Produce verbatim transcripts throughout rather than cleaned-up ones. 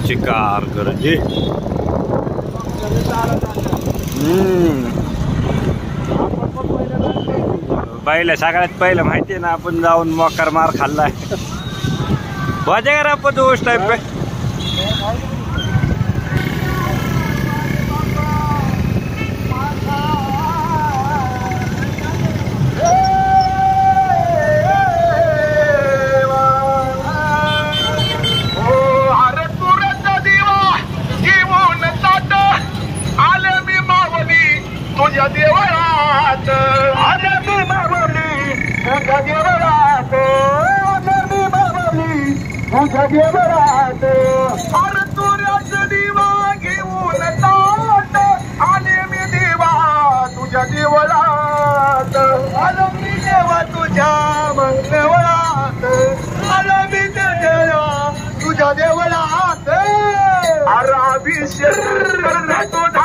चिकार गरजे हम्म पहिलं सगळ्यात पहिलं माहिती आहे ना आपण जाऊन मोकार मार खाल्लाय वाजेगा रे आपण उस टाइप पे तुझ्या देवळात आले मी मावली तुझ्या देवळात आले मी मावली तुझ्या देवळात अरे तुऱ्याचा दिवा घेऊन ताट आले मी देवा तुझ्या देवळात आलो मी देवा तुझ्या मंगळात आलो मी देवा तुझ्या देवळात अरे अभिषेक करणार तुझा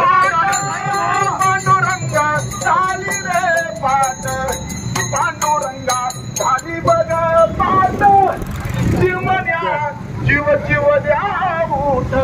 झाली रे पाट पांडुरंगा झाली बघ पाट जीवन्या जीव जीव द्या उठ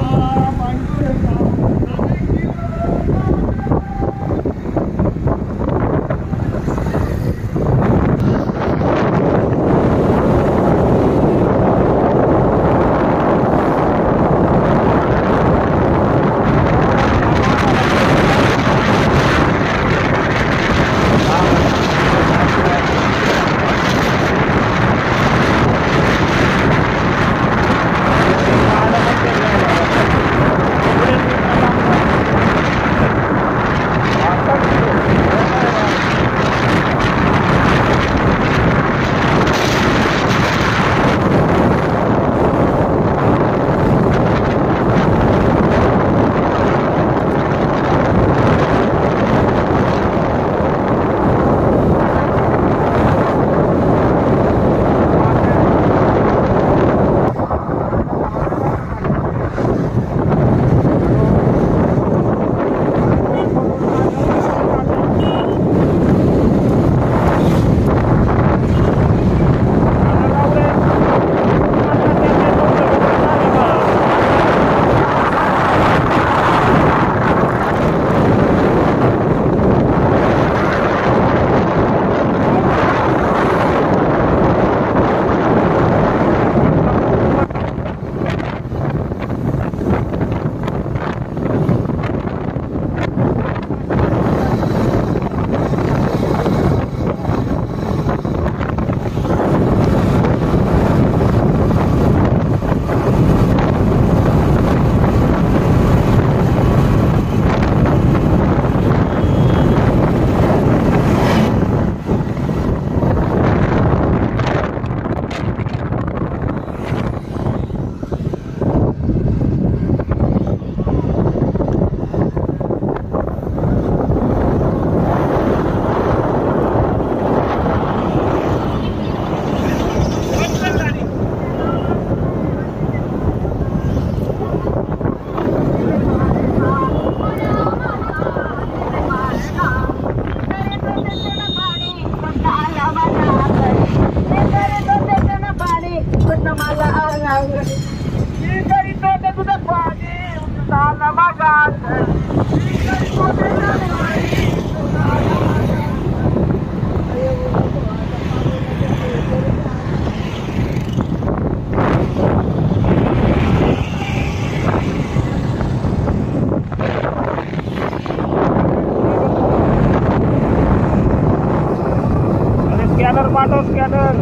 स्कॅनर पाठव स्कॅनर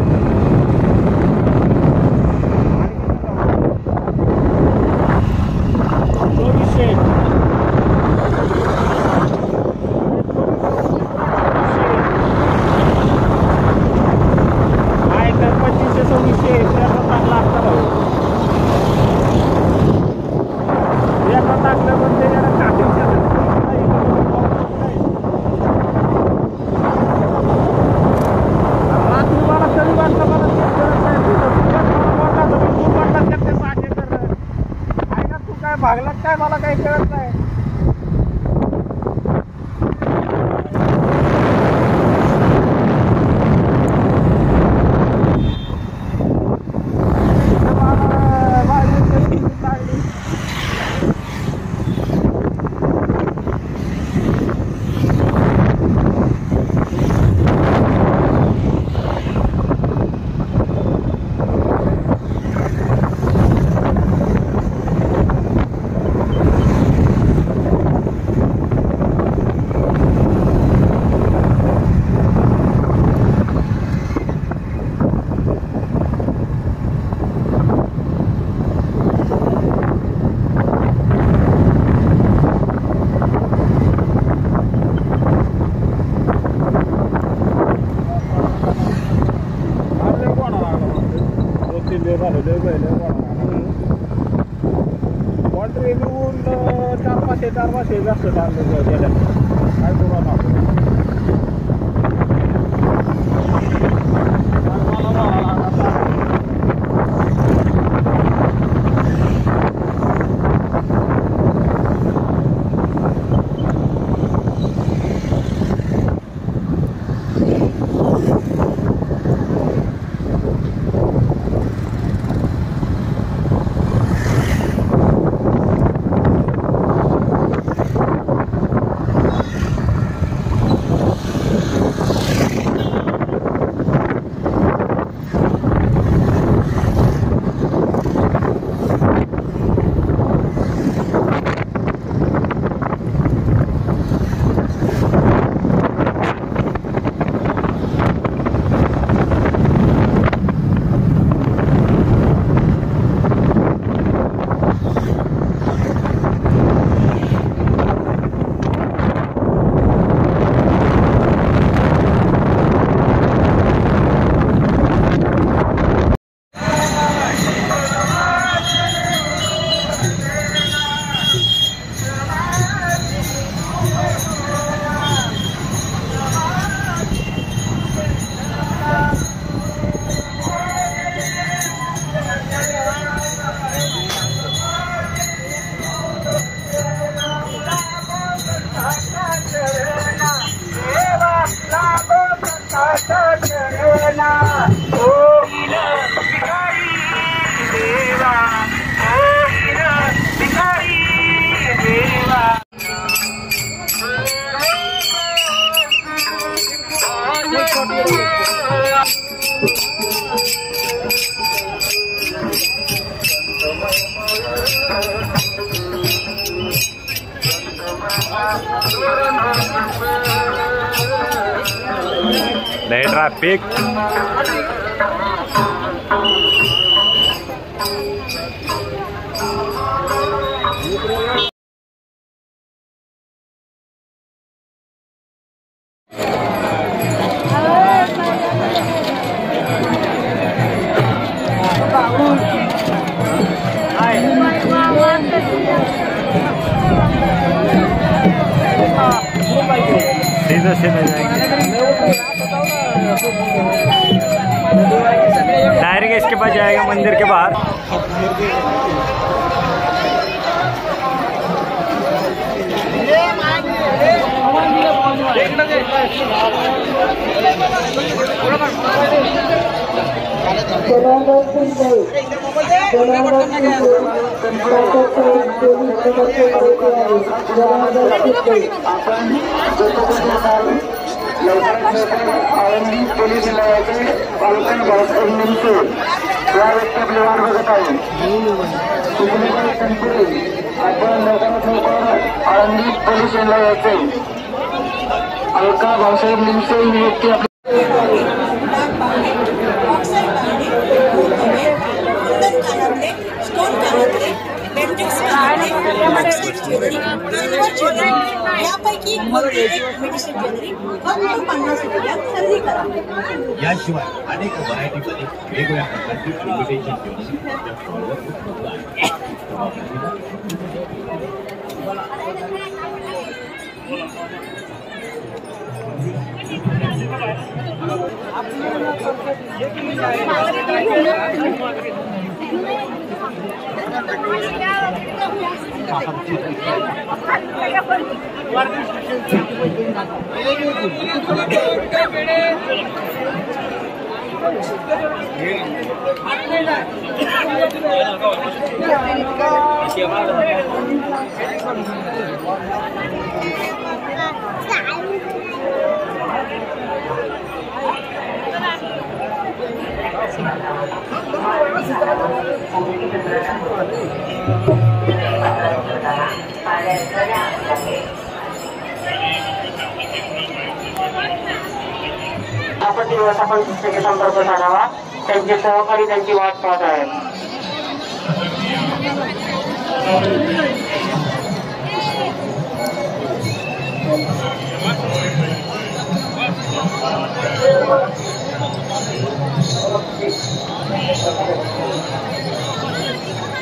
चोवीसशे काय तर पंचवीसशे सव्वीसशे चांगला असता भाऊ याचा टाकलं पण ते जरा काढून भागला काय मला काही कळत नाही चार मासे जास्त टाकले गेल्या काय करू आता लय ट्रॅफिक सीधा सीधा जाएंगे डायरेक्ट इसके पास जाएगा मंदिर के बाहर। पोलीस इलाक्याचे पालकन भाऊसाहेबांचे या व्यक्ती आपली वाट बघत आहे. आपण लवकरात लवकर आळंदी पोलीस इलाक्याचे अलका भाऊसाहेब लिमसे ही व्यक्ती आपली यापैकी मेडिसिन ज्वेलरी फक्त पन्नास रुपयात खरेदी करा. याशिवाय अनेक व्हरायटीमध्ये वेगवेगळ्या प्रकारची इन्व्हिटेशन आपत्ती व्यवस्थापन संस्थेचे संपर्क साधावा. त्यांचे सहकारी त्यांची वाट पाहत आहेत.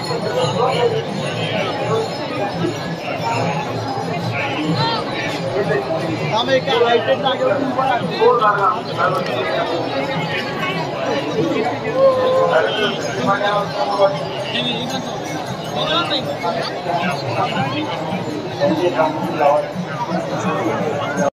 त्यांची